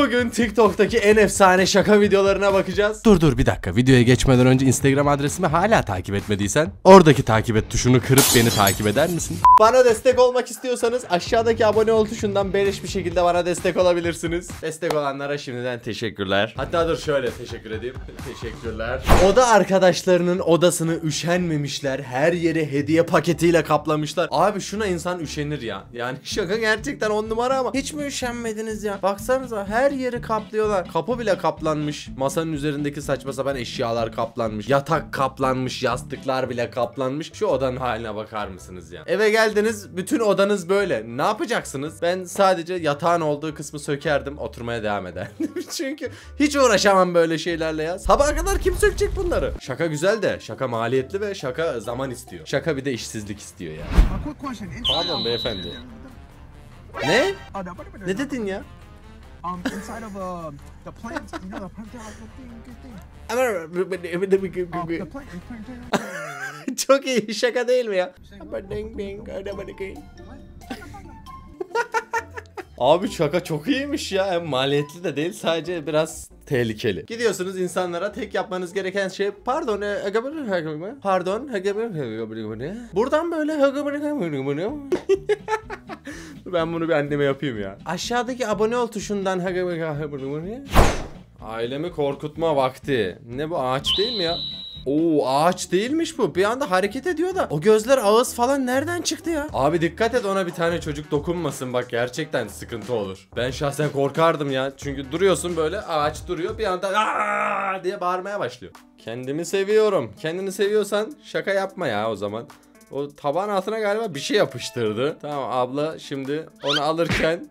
Bugün TikTok'taki en efsane şaka videolarına bakacağız. Dur bir dakika, videoya geçmeden önce Instagram adresimi hala takip etmediysen oradaki takip et tuşunu kırıp beni takip eder misin? Bana destek olmak istiyorsanız aşağıdaki abone ol tuşundan beleş bir şekilde bana destek olabilirsiniz. Destek olanlara şimdiden teşekkürler. Hatta dur şöyle teşekkür edeyim. Teşekkürler. Oda arkadaşlarının odasını üşenmemişler. Her yeri hediye paketiyle kaplamışlar. Abi şuna insan üşenir ya. Yani şaka gerçekten 10 numara ama hiç mi üşenmediniz ya? Baksanıza her yeri kaplıyorlar. Kapı bile kaplanmış. Masanın üzerindeki saçma sapan eşyalar kaplanmış. Yatak kaplanmış. Yastıklar bile kaplanmış. Şu odanın haline bakar mısınız ya? Eve geldiniz, bütün odanız böyle. Ne yapacaksınız? Ben sadece yatağın olduğu kısmı sökerdim. Oturmaya devam ederdim. Çünkü hiç uğraşamam böyle şeylerle ya. Sabaha kadar kim sökecek bunları? Şaka güzel de şaka maliyetli ve şaka zaman istiyor. Şaka bir de işsizlik istiyor ya. Pardon beyefendi. Ne? Ne dedin ya? Inside of the plant, you know, the plant, the plant. Çok iyi şaka değil mi ya? Abi şaka çok iyiymiş ya. Hem maliyetli de değil, sadece biraz tehlikeli. Gidiyorsunuz, insanlara tek yapmanız gereken şey pardon buradan böyle ben bunu bir anneme yapayım ya. Aşağıdaki abone ol tuşundan ailemi korkutma vakti. Ne bu, ağaç değil mi ya? Oo, ağaç değilmiş bu. Bir anda hareket ediyor da. O gözler, ağız falan nereden çıktı ya? Abi dikkat et, ona bir tane çocuk dokunmasın, bak gerçekten sıkıntı olur. Ben şahsen korkardım ya. Çünkü duruyorsun böyle, ağaç duruyor, bir anda aa diye bağırmaya başlıyor. Kendimi seviyorum. Kendini seviyorsan şaka yapma ya o zaman. O taban altına galiba bir şey yapıştırdı. Tamam abla, şimdi onu alırken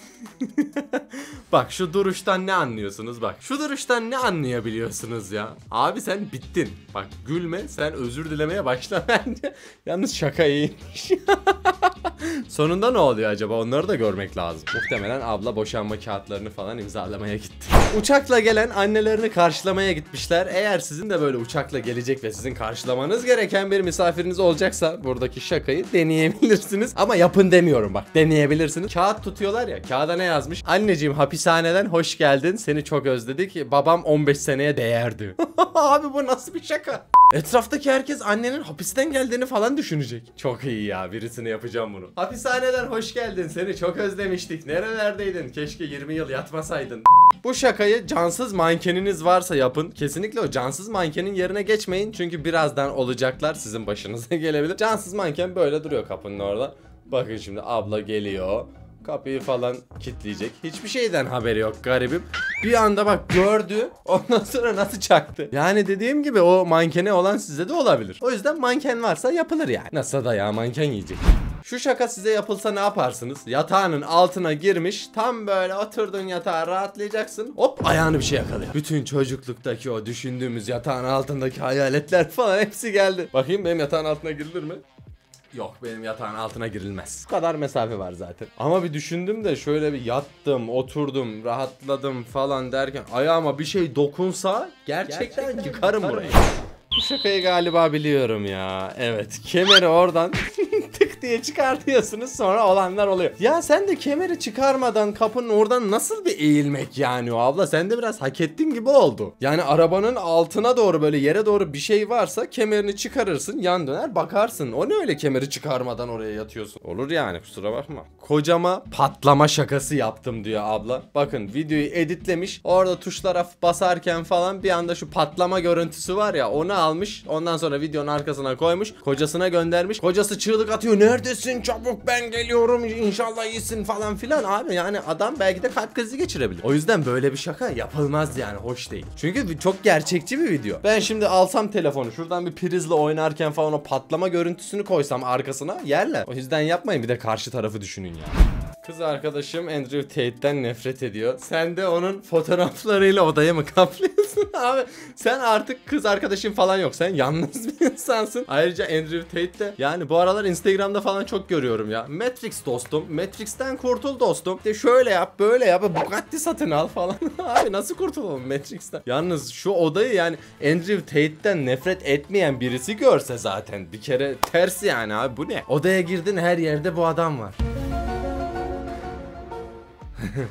bak şu duruştan ne anlıyorsunuz bak. Şu duruştan ne anlayabiliyorsunuz ya? Abi sen bittin. Bak gülme, sen özür dilemeye başla bence. Yalnız şaka iyiymiş. Sonunda ne oluyor acaba? Onları da görmek lazım. Muhtemelen abla boşanma kağıtlarını falan imzalamaya gitti. Uçakla gelen annelerini karşılamaya gitmişler. Eğer sizin de böyle uçakla gelecek ve sizin karşılamanız gereken bir misafiriniz olacaksa buradaki şakayı deneyebilirsiniz. Ama yapın demiyorum bak, deneyebilirsiniz. Kağıt tutuyorlar ya, kağıda ne yazmış? Anneciğim hapishaneden hoş geldin, seni çok özledik, babam 15 seneye değerdi. Abi bu nasıl bir şaka? Etraftaki herkes annenin hapisten geldiğini falan düşünecek. Çok iyi ya, birisine yapacağım bunu. Hapishaneden hoş geldin, seni çok özlemiştik, nerelerdeydin, keşke 20 yıl yatmasaydın. Bu şakayı cansız mankeniniz varsa yapın. Kesinlikle o cansız mankenin yerine geçmeyin. Çünkü birazdan olacaklar sizin başınıza gelebilir. Cansız manken böyle duruyor kapının orada. Bakın şimdi abla geliyor. Kapıyı falan kilitleyecek. Hiçbir şeyden haberi yok garibim. Bir anda bak gördü. Ondan sonra nasıl çaktı? Yani dediğim gibi o mankene olan size de olabilir. O yüzden manken varsa yapılır yani. Nasıl da ya, manken yiyecek. Şu şaka size yapılsa ne yaparsınız? Yatağının altına girmiş. Tam böyle oturdun yatağa, rahatlayacaksın. Hop ayağını bir şey yakalıyor. Bütün çocukluktaki o düşündüğümüz yatağın altındaki hayaletler falan hepsi geldi. Bakayım benim yatağın altına girilir mi? Yok, benim yatağın altına girilmez. Bu kadar mesafe var zaten. Ama bir düşündüm de şöyle bir yattım, oturdum, rahatladım falan derken ayağıma bir şey dokunsa gerçekten yıkarım burayı. Bu şakayı galiba biliyorum ya. Evet, kemeri oradan tık diye çıkartıyorsunuz, sonra olanlar oluyor. Ya sen de kemeri çıkarmadan kapının oradan nasıl bir eğilmek yani o abla? Sen de biraz hak ettin gibi oldu. Yani arabanın altına doğru böyle yere doğru bir şey varsa kemerini çıkarırsın, yan döner bakarsın. O ne öyle kemeri çıkarmadan oraya yatıyorsun? Olur yani, kusura bakma. Kocama patlama şakası yaptım diyor abla. Bakın videoyu editlemiş. Orada tuşlara basarken falan bir anda şu patlama görüntüsü var ya, onu almış. Ondan sonra videonun arkasına koymuş. Kocasına göndermiş. Kocası çığlık atıyor. Neredesin? Çabuk ben geliyorum. İnşallah iyisin falan filan. Abi yani adam belki de kalp krizi geçirebilir. O yüzden böyle bir şaka yapılmaz yani. Hoş değil. Çünkü çok gerçekçi bir video. Ben şimdi alsam telefonu, şuradan bir prizle oynarken falan o patlama görüntüsünü koysam arkasına yerler. O yüzden yapmayın. Bir de karşı tarafı düşünün ya. Kız arkadaşım Andrew Tate'den nefret ediyor. Sen de onun fotoğraflarıyla odaya mı kaplıyorsun abi? Sen artık kız arkadaşın falan yok. Sen yalnız bir insansın. Ayrıca Andrew Tate de yani bu aralar Instagram'da falan çok görüyorum ya. Matrix dostum. Matrix'ten kurtul dostum. De şöyle yap, böyle yap. Bugatti satın al falan. Abi nasıl kurtulalım Matrix'ten? Yalnız şu odayı yani Andrew Tate'den nefret etmeyen birisi görse zaten bir kere ters yani abi, bu ne? Odaya girdin, her yerde bu adam var.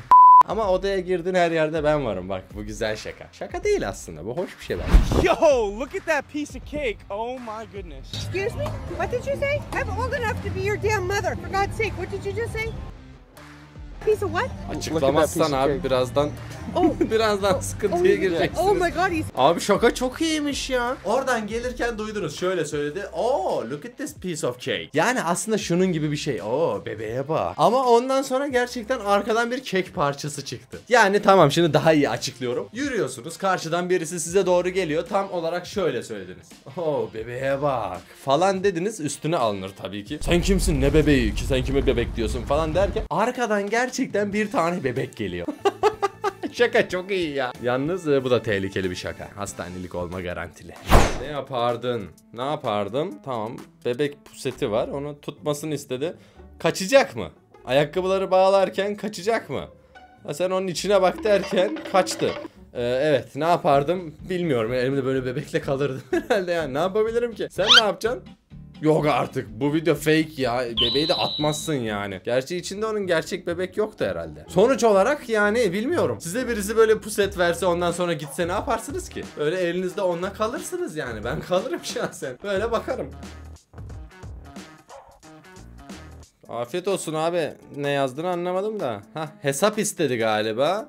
Ama odaya girdin her yerde ben varım. Bak bu güzel şaka. Şaka değil aslında. Bu hoş bir şey bence. Yo, look at that piece of cake. Oh my goodness. Excuse me? What did you say? I'm old enough to be your damn mother. For God's sake, what did you just say? Piece of what? Açıklamazsan abi birazdan birazdan sıkıntıya gireceksiniz. Oh my God, he's... Abi şaka çok iyiymiş ya. Oradan gelirken duydunuz şöyle söyledi. Oh look at this piece of cake. Yani aslında şunun gibi bir şey. Oh bebeğe bak. Ama ondan sonra gerçekten arkadan bir kek parçası çıktı. Yani tamam şimdi daha iyi açıklıyorum. Yürüyorsunuz karşıdan birisi size doğru geliyor. Tam olarak şöyle söylediniz. Oh bebeğe bak falan dediniz, üstüne alınır tabii ki. Sen kimsin, ne bebeği ki, sen kime bebek diyorsun falan derken arkadan gerçekten bir tane bebek geliyor. Şaka çok iyi ya. Yalnız bu da tehlikeli bir şaka. Hastanelik olma garantili. Ne yapardın? Ne yapardım? Tamam. Bebek puseti var. Onu tutmasını istedi. Kaçacak mı? Ayakkabıları bağlarken kaçacak mı? Ha, sen onun içine bak derken kaçtı. Evet. Ne yapardım? Bilmiyorum. Elimde böyle bebekle kalırdım herhalde yani. Ne yapabilirim ki? Sen ne yapacaksın? Yok artık, bu video fake ya, bebeği de atmazsın yani. Gerçi içinde onun gerçek bebek yoktu herhalde. Sonuç olarak yani bilmiyorum. Size birisi böyle puset verse ondan sonra gitse ne yaparsınız ki? Öyle elinizde onunla kalırsınız yani. Ben kalırım şahsen. Böyle bakarım. Afiyet olsun abi. Ne yazdığını anlamadım da. Hah, hesap istedi galiba.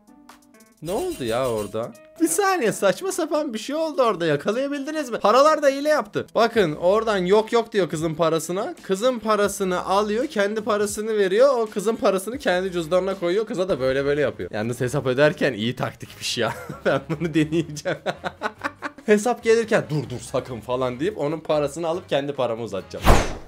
Ne oldu ya orada? Bir saniye, saçma sapan bir şey oldu orada, yakalayabildiniz mi? Paralar da hile yaptı. Bakın oradan yok diyor kızın parasına. Kızın parasını alıyor, kendi parasını veriyor. O kızın parasını kendi cüzdanına koyuyor. Kıza da böyle yapıyor. Yalnız hesap öderken iyi taktikmiş ya. Ben bunu deneyeceğim. Hesap gelirken dur sakın falan deyip onun parasını alıp kendi paramı uzatacağım.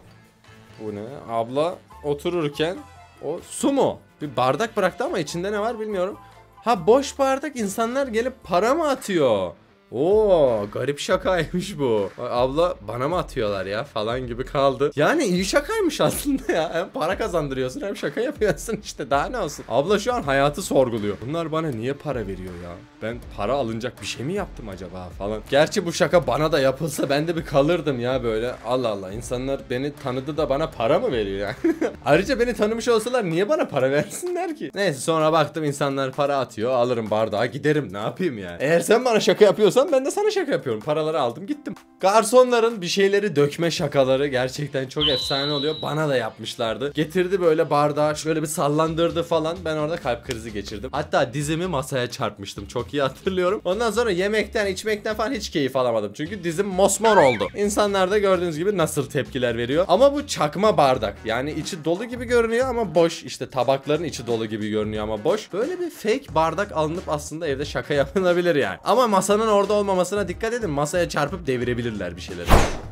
Bu ne? Abla otururken o su mu? Bir bardak bıraktı ama içinde ne var bilmiyorum. Ha, boş bardak, insanlar gelip para mı atıyor? Oo, garip şakaymış bu. Abla bana mı atıyorlar ya falan gibi kaldı. Yani iyi şakaymış aslında ya. Hem para kazandırıyorsun hem şaka yapıyorsun işte, daha ne olsun. Abla şu an hayatı sorguluyor. Bunlar bana niye para veriyor ya? Ben para alınacak bir şey mi yaptım acaba falan. Gerçi bu şaka bana da yapılsa ben de bir kalırdım ya böyle. Allah Allah, insanlar beni tanıdı da bana para mı veriyor yani? Ayrıca beni tanımış olsalar niye bana para versinler ki? Neyse, sonra baktım insanlar para atıyor. Alırım bardağı giderim, ne yapayım yani. Eğer sen bana şaka yapıyorsan ben de sana şaka yapıyorum. Paraları aldım gittim. Garsonların bir şeyleri dökme şakaları gerçekten çok efsane oluyor. Bana da yapmışlardı. Getirdi böyle bardağı şöyle bir sallandırdı falan. Ben orada kalp krizi geçirdim. Hatta dizimi masaya çarpmıştım. Çok iyi hatırlıyorum. Ondan sonra yemekten içmekten falan hiç keyif alamadım. Çünkü dizim mosmor oldu. İnsanlar da gördüğünüz gibi nasıl tepkiler veriyor. Ama bu çakma bardak. Yani içi dolu gibi görünüyor ama boş. İşte tabakların içi dolu gibi görünüyor ama boş. Böyle bir fake bardak alınıp aslında evde şaka yapılabilir yani. Ama masanın orada olmamasına dikkat edin. Masaya çarpıp devirebilirler bir şeyleri.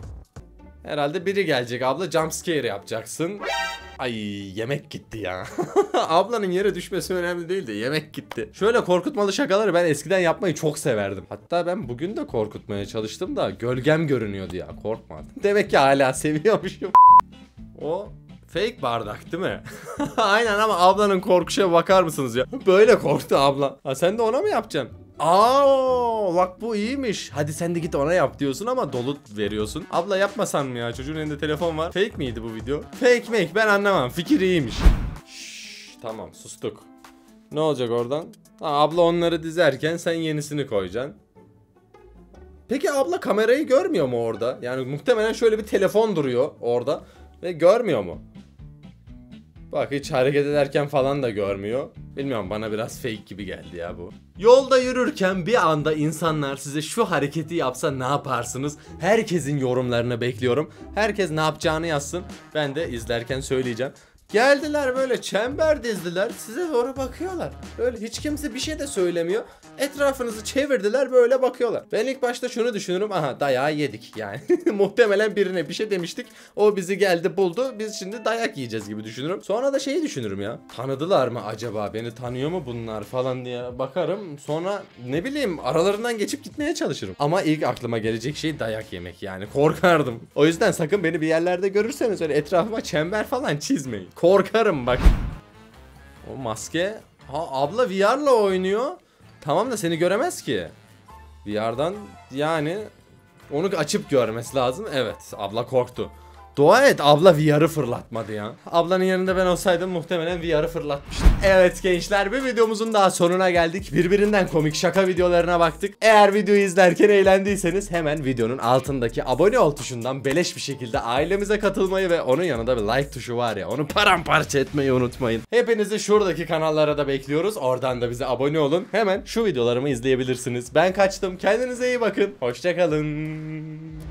Herhalde biri gelecek, abla jumpscare yapacaksın. Ay, yemek gitti ya. Ablanın yere düşmesi önemli değil de yemek gitti. Şöyle korkutmalı şakaları ben eskiden yapmayı çok severdim. Hatta ben bugün de korkutmaya çalıştım da gölgem görünüyordu ya, korkmadım. Demek ki hala seviyormuşum. O fake bardak değil mi? Aynen, ama ablanın korkuşa bakar mısınız ya? Böyle korktu abla. Ha, sen de ona mı yapacaksın? Aa, bak bu iyiymiş. Hadi sen de git ona yap diyorsun ama dolu veriyorsun. Abla yapmasan mı ya? Çocuğun elinde telefon var. Fake miydi bu video? Fake ben anlamam. Fikir iyiymiş. Şşş, tamam sustuk. Ne olacak oradan? Ha, abla onları dizerken sen yenisini koyacaksın. Peki abla kamerayı görmüyor mu orada? Yani muhtemelen şöyle bir telefon duruyor orada ve görmüyor mu? Bak, hiç hareket ederken falan da görmüyor. Bilmiyorum, bana biraz fake gibi geldi ya bu. Yolda yürürken bir anda insanlar size şu hareketi yapsa ne yaparsınız? Herkesin yorumlarını bekliyorum. Herkes ne yapacağını yazsın. Ben de izlerken söyleyeceğim. Geldiler böyle çember dizdiler, size doğru bakıyorlar. Böyle hiç kimse bir şey de söylemiyor. Etrafınızı çevirdiler, böyle bakıyorlar. Ben ilk başta şunu düşünürüm, aha dayağı yedik yani. Muhtemelen birine bir şey demiştik. O bizi geldi buldu, biz şimdi dayak yiyeceğiz gibi düşünürüm. Sonra da şeyi düşünürüm ya. Tanıdılar mı acaba, beni tanıyor mu bunlar falan diye bakarım. Sonra ne bileyim, aralarından geçip gitmeye çalışırım. Ama ilk aklıma gelecek şey dayak yemek yani, korkardım. O yüzden sakın beni bir yerlerde görürseniz öyle etrafıma çember falan çizmeyin. Korkarım bak. O maske. Ha, abla VR'la oynuyor. Tamam da seni göremez ki. VR'dan yani onu açıp görmesi lazım. Evet, abla korktu. Dua et abla VR'ı fırlatmadı ya. Ablanın yanında ben olsaydım muhtemelen VR'ı fırlatmıştım. Evet gençler, bir videomuzun daha sonuna geldik. Birbirinden komik şaka videolarına baktık. Eğer videoyu izlerken eğlendiyseniz hemen videonun altındaki abone ol tuşundan beleş bir şekilde ailemize katılmayı ve onun yanında bir like tuşu var ya, onu paramparça etmeyi unutmayın. Hepinizi şuradaki kanallara da bekliyoruz. Oradan da bize abone olun. Hemen şu videolarımı izleyebilirsiniz. Ben kaçtım. Kendinize iyi bakın. Hoşça kalın.